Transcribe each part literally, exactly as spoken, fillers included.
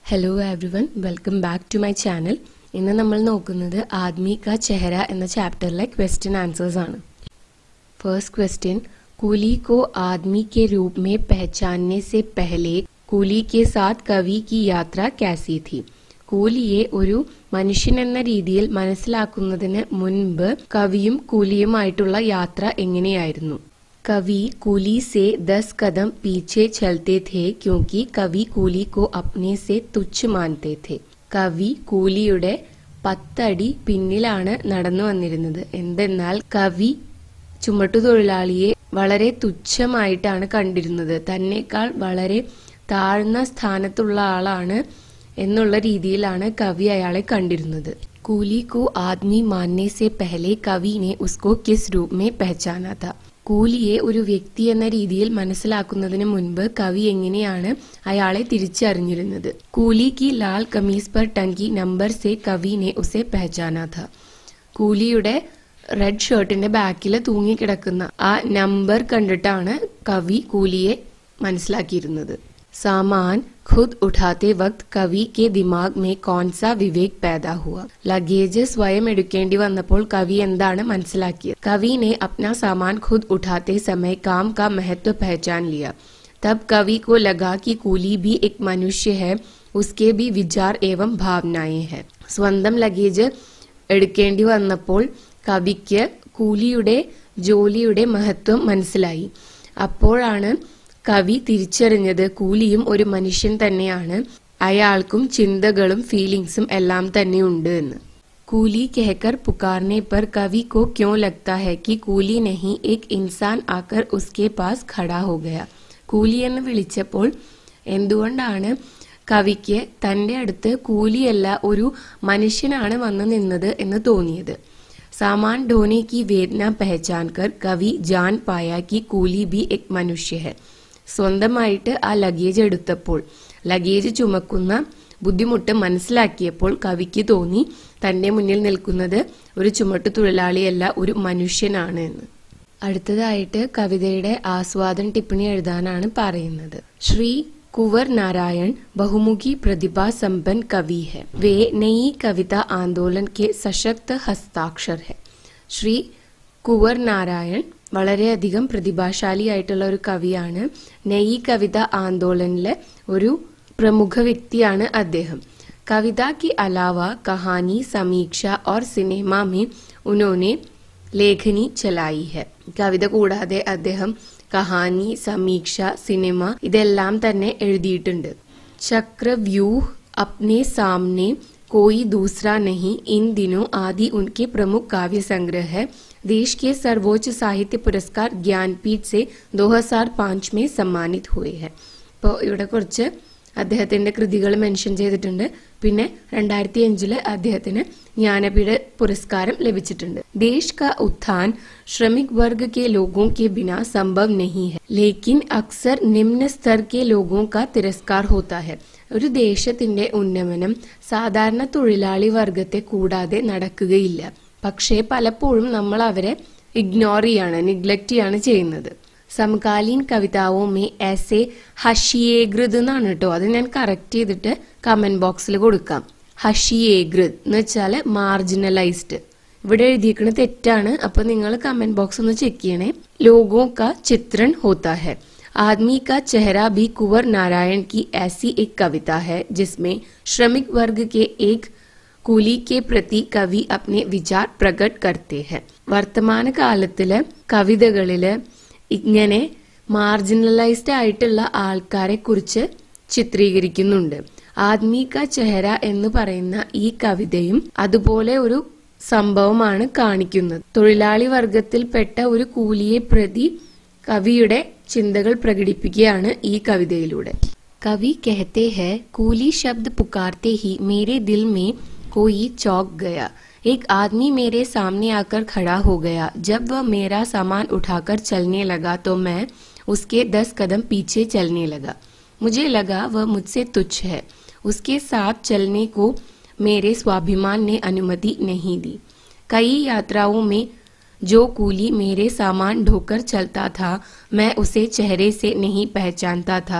Hello everyone, welcome back to my channel. ഇന്ന് നമ്മൾ നോക്കുന്നത് ആദ്മി കാ ചെഹര എന്ന ചാപ്റ്ററിലെ ക്വസ്റ്റ്യൻ ആൻസേഴ്സ് ആണ്. ഫസ്റ്റ് ക്വസ്റ്റ്യൻ, കൂലി को आदमी के रूप में पहचानने से पहले കൂലി के साथ कवि की यात्रा कैसी थी? കൂലിയെ ഒരു മനുഷ്യൻ എന്ന രീതിയിൽ മനസ്സിലാക്കുന്നതിന് മുൻപ് കവിയും കൂലിയുമായിട്ടുള്ള യാത്ര എങ്ങനെയായിരുന്നു? कवि कूली से दस कदम पीछे चलते थे क्योंकि कवि കൂലി को अपने से तुच्छ मानते थे. കവി കൂലിയുടെ പത്തടി പിന്നിലാണ് നടന്നു വന്നിരുന്നത്. എന്തെന്നാൽ കവി ചുമട്ടുതൊഴിലാളിയെ വളരെ തുച്ഛമായിട്ടാണ് കണ്ടിരുന്നത്. തന്നെക്കാൾ വളരെ താഴ്ന്ന സ്ഥാനത്തുള്ള ആളാണ് എന്നുള്ള രീതിയിലാണ് കവി അയാളെ കണ്ടിരുന്നത്. കൂലി को आदमी मानने से पहले कवि ने उसको किस रूप में पहचाना था? കൂലിയെ ഒരു വ്യക്തി എന്ന രീതിയിൽ മനസ്സിലാക്കുന്നതിന് മുൻപ് കവി എങ്ങനെയാണ് അയാളെ തിരിച്ചറിഞ്ഞിരുന്നത്? കൂലി की लाल कमीज पर टंगी नंबर से कवि ने उसे पहचाना था. കൂലിയുടെ റെഡ് ഷർട്ടിന്റെ ബാക്കിൽ തൂങ്ങിക്കിടക്കുന്ന ആ നമ്പർ കണ്ടിട്ടാണ് കവി കൂലിയെ മനസ്സിലാക്കിയിരുന്നത്. सामान खुद उठाते वक्त कवि के दिमाग में कौन सा विवेक पैदा हुआ? लगेज स्वयं എടുക്കേണ്ടി വന്നപ്പോൾ കവി എന്താണ് മനസ്സിലാക്കിയത്? कवि ने अपना सामान खुद उठाते समय काम का महत्व पहचान लिया. तब कवि को लगा कि കൂലി भी एक मनुष्य है, उसके भी विचार एवं भावनाएं हैं. സ്വന്തം ലഗേജ് എടുക്കേണ്ടി വന്നപ്പോൾ കവിക്ക് കൂലിയുടെ ജോലിയുടെ മഹത്വം മനസ്സിലായി. അപ്പോഴാണ് കവി തിരിച്ചറിഞ്ഞത് കൂലിയും ഒരു മനുഷ്യൻ തന്നെയാണ്, അയാൾക്കും ചിന്തകളും ഫീലിംഗ്സും എല്ലാം തന്നെ ഉണ്ട് എന്ന്. കൂലി कहकर पुकारने पर कवि को क्यों लगता है कि കൂലി नहीं एक इंसान आकर उसके पास खड़ा हो गया? കൂലി എന്ന് വിളിച്ചപ്പോൾ എന്തുകൊണ്ടാണ് കവിക്ക് തന്റെ അടുത്ത് കൂലിയല്ല ഒരു മനുഷ്യനാണ് വന്നു നിന്നത് എന്ന് തോന്നിയത്? सामान ढोने की वेदना पहचान कर कवि जान पाया कि കൂലി भी एक मनुष्य है. സ്വന്തമായിട്ട് ആ ലഗേജ് എടുത്തപ്പോൾ ലഗേജ് ചുമക്കുന്ന ബുദ്ധിമുട്ട് മനസ്സിലാക്കിയപ്പോൾ കവിക്ക് തോന്നി തന്റെ മുന്നിൽ നിൽക്കുന്നത് ഒരു ചുമട്ടു തൊഴിലാളിയല്ല, ഒരു മനുഷ്യനാണ് എന്ന്. അടുത്തതായിട്ട് കവിതയുടെ ആസ്വാദൻ ടിപ്പണി എഴുതാനാണ് പറയുന്നത്. ശ്രീ कुंवर नारायण बहुमुखी प्रतिभा संपन्न कवि है. वे नई कविता आंदोलन के सशक्त हस्ताक्षर है. ശ്രീ കുവർ നാരായൺ വളരെയധികം പ്രതിഭാശാലിയായിട്ടുള്ള ഒരു കവിയാണ്. നയി കവിത ആന്തോളനിലെ ഒരു പ്രമുഖ വ്യക്തിയാണ് അദ്ദേഹം. കവിത की अलावा कहानी, समीक्षा और सिनेमा में उन्होंने लेखनी चलाई है. കവിത കൂടാതെ അദ്ദേഹം കഹാനി, സമീക്ഷ, സിനിമ ഇതെല്ലാം തന്നെ എഴുതിയിട്ടുണ്ട്. ചക്രവ്യൂഹ, अपने सामने कोई दूसरा नहीं, इन दिनों आदि उनके प्रमुख काव्य संग्रह है. देश के सर्वोच्च साहित्य पुरस्कार ज्ञानपीठ से दो हज़ार पाँच में सम्मानित हुए हैं. ഇപ്പോൾ ഇവിടെ കുറച്ച് അദ്ദേഹത്തിന്റെ കൃതികൾ മെൻഷൻ ചെയ്തിട്ടുണ്ട്. പിന്നെ രണ്ടായിരത്തി അഞ്ചില് അദ്ദേഹത്തിന് ജ്ഞാനപീഠ പുരസ്കാരം ലഭിച്ചിട്ടുണ്ട്. देश का उत्थान श्रमिक वर्ग के लोगों के बिना संभव नहीं है, लेकिन अक्सर निम्न स्तर के लोगों का तिरस्कार होता है. ഒരു ദേശത്തിന്റെ ഉന്നമനം സാധാരണ തൊഴിലാളി വർഗത്തെ കൂടാതെ നടക്കുകയില്ല. പക്ഷേ പലപ്പോഴും നമ്മൾ അവരെ ഇഗ്നോർ ചെയ്യാണ്, നിഗ്ലക്ട് ചെയ്യാണ് ചെയ്യുന്നത്. സമകാലീൻ കവിതാവും മേ ऐसे ഹഷിയേഗ്രത് എന്നാണ് കേട്ടോ. അത് ഞാൻ കറക്റ്റ് ചെയ്തിട്ട് കമന്റ് ബോക്സിൽ കൊടുക്കാം. ഹഷിയേഗ്രത് എന്ന് വെച്ചാല് മാർജിനലൈസ്ഡ്. ഇവിടെ എഴുതിയിരിക്കുന്നത് തെറ്റാണ്, അപ്പൊ നിങ്ങൾ കമന്റ് ബോക്സ് ഒന്ന് ചെക്ക് ചെയ്യണേ. ലോഗോ കാ ചിത്രൺ ഹോത്താ ഹെ. आदमी का चेहरा भी कुंवर नारायण की ऐसी एक कविता है जिसमें श्रमिक वर्ग के एक കൂലി के प्रति कवि अपने विचार प्रकट करते हैं. വർത്തമാന കാലത്തിലെ കവിതകളില് ഇങ്ങനെ മാർജിനലൈസ്ഡ് ആയിട്ടുള്ള ആൾക്കാരെ കുറിച്ച് ചിത്രീകരിക്കുന്നുണ്ട്. ആദ്മി കാ ചെഹര എന്ന് പറയുന്ന ഈ കവിതയും അതുപോലെ ഒരു സംഭവമാണ് കാണിക്കുന്നത്. തൊഴിലാളി വർഗത്തിൽപ്പെട്ട ഒരു കൂലിയെ പ്രതി കവിയുടെ ചിന്തകൾ പ്രകടിപ്പിക്കുകയാണ് ഈ കവിതയിലൂടെ. കവി कहते हैं, കൂലി शब्द पुकारते ही मेरे दिल में कोई चौंक गया. एक आदमी मेरे सामने आकर खड़ा हो गया. जब वह मेरा सामान उठाकर चलने लगा तो मैं उसके दस कदम पीछे चलने लगा. मुझे लगा वह मुझसे तुच्छ है. उसके साथ चलने को मेरे स्वाभिमान ने अनुमति नहीं दी. कई यात्राओं में जो കൂലി मेरे सामान ढोकर चलता था, मैं उसे चेहरे से नहीं पहचानता था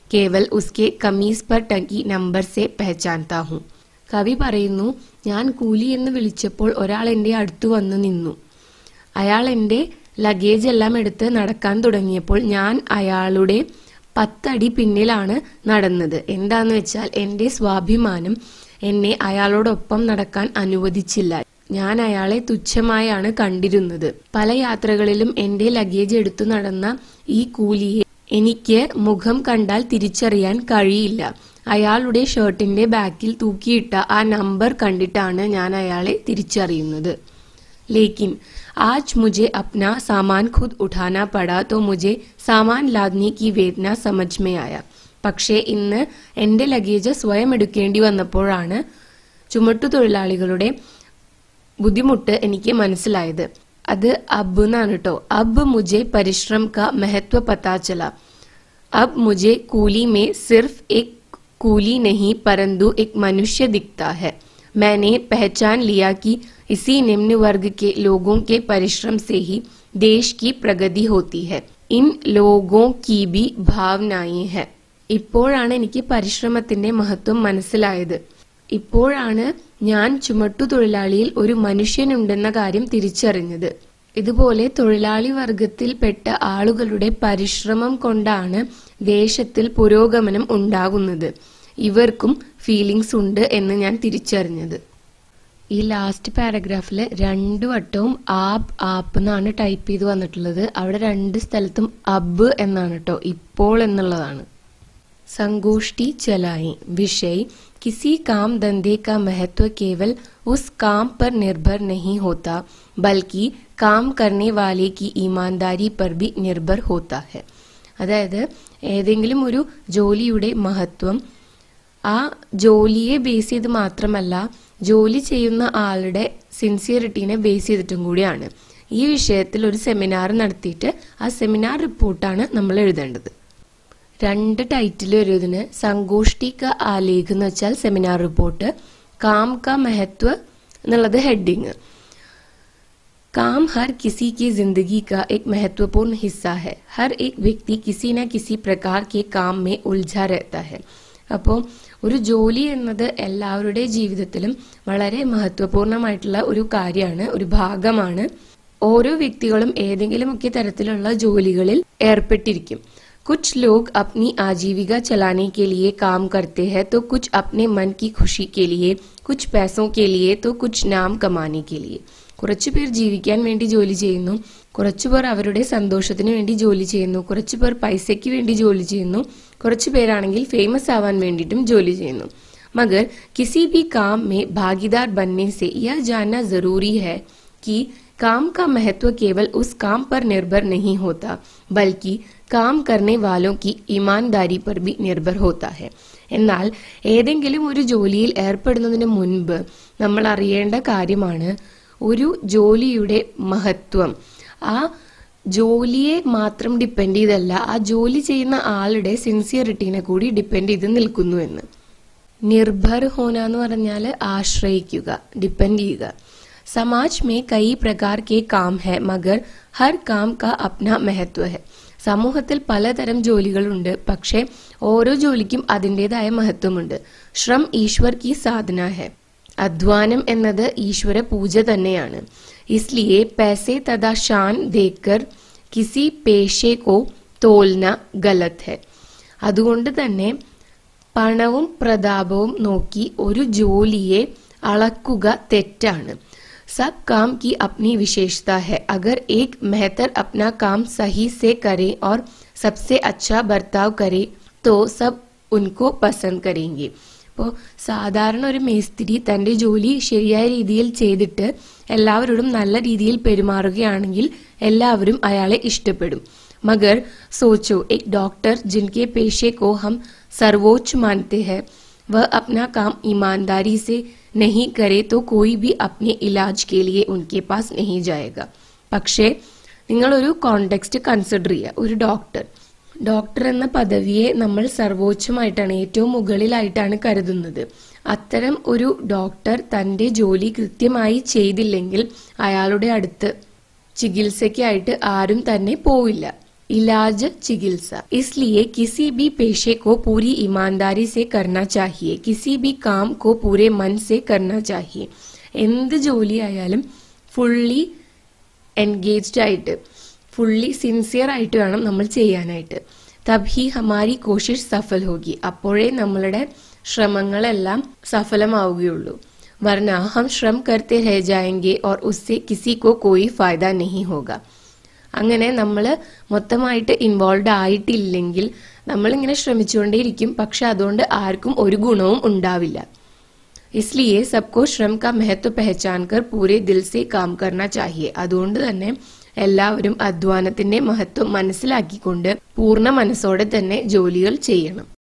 केवल उसके कमीज पर टंगी नंबर से पहचानता हूँ. കവി പറയുന്നു, ഞാൻ കൂലി എന്ന് വിളിച്ചപ്പോൾ ഒരാൾ എന്റെ അടുത്ത് വന്നു നിന്നു. അയാൾ എന്റെ ലഗേജ് എല്ലാം എടുത്ത് നടക്കാൻ തുടങ്ങിയപ്പോൾ ഞാൻ അയാളുടെ പത്തടി പിന്നിലാണ് നടന്നത്. എന്താന്ന് വെച്ചാൽ എന്റെ സ്വാഭിമാനം എന്നെ അയാളോടൊപ്പം നടക്കാൻ അനുവദിച്ചില്ല. ഞാൻ അയാളെ തുച്ഛമായാണ് കണ്ടിരുന്നത്. പല യാത്രകളിലും എന്റെ ലഗേജ് എടുത്തു നടന്ന ഈ കൂലിയെ എനിക്ക് മുഖം കണ്ടാൽ തിരിച്ചറിയാൻ കഴിയില്ല. അയാളുടെ ഷർട്ടിന്റെ ബാക്കിൽ തൂക്കിയിട്ട ആ നമ്പർ കണ്ടിട്ടാണ് ഞാൻ അയാളെ തിരിച്ചറിയുന്നത്. लेकिन आज मुझे अपना सामान खुद उठाना पड़ा तो मुझे सामान लादने की वेदना समझ में आया. പക്ഷേ ഇന്ന് എന്റെ ലഗേജ് സ്വയം എടുക്കേണ്ടി വന്നപ്പോഴാണ് ചുമട്ടുതൊഴിലാളികളുടെ ബുദ്ധിമുട്ട് എനിക്ക് മനസ്സിലായത്. അത് അബ് എന്നാണ് കേട്ടോ. അബ് മുझे परिश्रम का महत्व पता चला. अब मुझे कूली में सिर्फ एक कूली नहीं परंतु एक मनुष्य दिखता है. मैंने पहचान लिया कि इसी निम्न वर्ग के लोगों के परिश्रम से ही देश की प्रगति होती है. इन लोगों की भी भावनाएं हैं. ഇപ്പോഴാണ് എനിക്ക് പരിശ്രമത്തിന്റെ മഹത്വം മനസ്സിലായത്. ഇപ്പോഴാണ് ഞാൻ ചുമട്ടുതൊഴിലാളിയിൽ ഒരു മനുഷ്യനുണ്ടെന്ന കാര്യം തിരിച്ചറിഞ്ഞത്. ഇതുപോലെ തൊഴിലാളി വർഗത്തിൽപ്പെട്ട ആളുകളുടെ പരിശ്രമം കൊണ്ടാണ് ദേശത്തിൽ പുരോഗമനം ഉണ്ടാകുന്നത്. ഇവർക്കും ഫീലിങ്സ് ഉണ്ട് എന്ന് ഞാൻ തിരിച്ചറിഞ്ഞത്. ഈ ലാസ്റ്റ് പാരഗ്രാഫിൽ രണ്ടു വട്ടവും ആബ് ആപ്പ് എന്നാണ് ടൈപ്പ് ചെയ്ത് വന്നിട്ടുള്ളത്. അവിടെ രണ്ട് സ്ഥലത്തും അബ് എന്നാണ് കേട്ടോ, ഇപ്പോൾ എന്നുള്ളതാണ്. संगोष्ठी चलाई. विषय, किसी काम धंधे का महत्व केवल उस काम पर निर्भर नहीं होता बल्कि काम करने वाले की ईमानदारी पर भी निर्भर होता है. അതായത് ഏതെങ്കിലും ഒരു ജോലിയുടെ മഹത്വം ആ ജോലിയെ ബേസ് ചെയ്ത് മാത്രമല്ല, ജോലി ചെയ്യുന്ന ആളുടെ സിൻസിയറിറ്റീനെ ബേസ് ചെയ്തിട്ടും കൂടിയാണ്. ഈ വിഷയത്തിൽ ഒരു സെമിനാർ നടത്തിയിട്ട് ആ സെമിനാർ റിപ്പോർട്ടാണ് നമ്മൾ എഴുതേണ്ടത്. രണ്ട് ടൈറ്റിൽ വരുന്നതിന് സംഗോഷ്ഠി ക ആലേഖ് എന്ന് വെച്ചാൽ സെമിനാർ റിപ്പോർട്ട്, കാം ക മഹത്വ എന്നുള്ളത് ഹെഡിങ്. काम हर किसी की जिंदगी का एक महत्वपूर्ण हिस्सा है. हर एक व्यक्ति किसी न किसी प्रकार के काम में उलझा रहता है. അപ്പോൾ ഒരു ജോലി എന്നത് എല്ലാവരുടെ ജീവിതത്തിലും വളരെ മഹത്വപൂർണമായിട്ടുള്ള ഒരു കാര്യമാണ്, ഒരു ഭാഗമാണ്. ഓരോ വ്യക്തികളും ഏതെങ്കിലുമൊക്കെ തരത്തിലുള്ള ജോലികളിൽ ഏർപ്പെട്ടിരിക്കും. कुछ लोग अपनी आजीविका चलाने के लिए काम करते हैं तो कुछ अपने मन की खुशी के लिए, कुछ पैसों के लिए तो कुछ नाम कमाने के लिए. കുറച്ചുപേർ ജീവിക്കാൻ വേണ്ടി ജോലി ചെയ്യുന്നു, കുറച്ചുപേർ അവരുടെ സന്തോഷത്തിന് വേണ്ടി ജോലി ചെയ്യുന്നു, കുറച്ചുപേർ പൈസയ്ക്ക് വേണ്ടി ജോലി ചെയ്യുന്നു, കുറച്ചുപേരാണെങ്കിൽ ഫേമസ് ആവാൻ വേണ്ടിയിട്ടും ജോലി ചെയ്യുന്നു. मगर किसी भी काम में भागीदार बनने से यह जानना जरूरी है कि काम का महत्व केवल उस काम पर निर्भर नहीं होता बल्कि काम करने वालों की ईमानदारी पर भी निर्भर होता है. എന്നാൽ ഏതെങ്കിലും ഒരു ജോലിയിൽ ഏർപ്പെടുന്നതിന് മുൻപ് നമ്മൾ അറിയേണ്ട കാര്യമാണ് ഒരു ജോലിയുടെ മഹത്വം ആ ജോലിയെ മാത്രം ഡിപ്പെൻഡ് ചെയ്തല്ല, ആ ജോലി ചെയ്യുന്ന ആളുടെ സിൻസിയറിറ്റീനെ കൂടി ഡിപ്പെൻഡ് ചെയ്ത് നിൽക്കുന്നു എന്ന്. നിർഭർ ഹോന എന്ന് പറഞ്ഞാൽ ആശ്രയിക്കുക, ഡിപ്പെൻഡ് ചെയ്യുക. समाज में कई प्रकार के काम है मगर हर काम का अपना महत्व है. സമൂഹത്തിൽ പലതരം ജോലികളുണ്ട്, പക്ഷേ ഓരോ ജോലിക്കും അതിൻ്റെതായ മഹത്വമുണ്ട്. ശ്രം ഈശ്വർ കി സാധന ഹെ. അധ്വാനം എന്നത് ഈശ്വര പൂജ തന്നെയാണ്. इसलिए पैसे तथा शान देखकर किसी पेशे को तोलना गलत है. അതുകൊണ്ട് തന്നെ പണവും പ്രതാപവും നോക്കി ഒരു ജോലിയെ അളക്കുക തെറ്റാണ്. सब काम की अपनी विशेषता है. अगर एक मेहतर अपना काम सही से करे और सबसे अच्छा बर्ताव करे तो सब उनको पसंद करेंगे. അപ്പോൾ സാധാരണ ഒരു മേസ്തിരി തന്റെ ജോലി ശരിയായ രീതിയിൽ ചെയ്തിട്ട് എല്ലാവരോടും നല്ല രീതിയിൽ പെരുമാറുകയാണെങ്കിൽ എല്ലാവരും അയാളെ ഇഷ്ടപ്പെടും. मगर सोचो एक डॉक्टर जिनके पेशे को हम सर्वोच्च मानते हैं वह अपना काम ईमानदारी से नहीं करे तो कोई भी अपने इलाज के लिए उनके पास नहीं जाएगा. പക്ഷേ നിങ്ങളൊരു കോണ്ടെക്സ്റ്റ് കൺസിഡർ ചെയ്യുക. ഒരു ഡോക്ടർ ഡോക്ടർ എന്ന പദവിയെ നമ്മൾ സർവോച്ചമായിട്ടാണ്, ഏറ്റവും മുകളിലായിട്ടാണ് കരുതുന്നത്. അത്തരം ഒരു ഡോക്ടർ തന്റെ ജോലി കൃത്യമായി ചെയ്തില്ലെങ്കിൽ അയാളുടെ അടുത്ത് ചികിത്സയ്ക്കായിട്ട് ആരും തന്നെ പോവില്ല. इलाज चिकित्सा। इसलिए किसी भी पेशे को पूरी ईमानदारी से करना चाहिए, किसी भी काम को पूरे मन से करना चाहिए. എന്ത് ജോലി ആയാലും ഫുള്ളി എൻഗേജ്ഡ് ആയിട്ട്, ഫുള്ളി സിൻസിയർ ആയിട്ട് വേണം നമ്മൾ ചെയ്യാനായിട്ട്. തബ്ഹി ഹമാരി കോശിഷ് സഫൽ ഹോഗി, അപ്പോഴേ നമ്മളുടെ ശ്രമങ്ങളെല്ലാം സഫലമാവുകയുള്ളൂ. വർന ഹം ശ്രമ കർത്തെ രഹ ജായെംഗെ और उससे किसी को कोई फायदा नहीं होगा. അങ്ങനെ നമ്മൾ മൊത്തമായിട്ട് ഇൻവോൾവ് ആയിട്ടില്ലെങ്കിൽ നമ്മളിങ്ങനെ ശ്രമിച്ചുകൊണ്ടേയിരിക്കും, പക്ഷെ അതുകൊണ്ട് ആർക്കും ഒരു ഗുണവും ഉണ്ടാവില്ല. इसलिए सबको श्रम का महत्व पहचान कर पूरे दिल से काम करना चाहिए. അതുകൊണ്ട് തന്നെ എല്ലാവരും അധ്വാനത്തിന്റെ മഹത്വം മനസ്സിലാക്കിക്കൊണ്ട് പൂർണ്ണ മനസ്സോടെ തന്നെ ജോലികൾ ചെയ്യണം.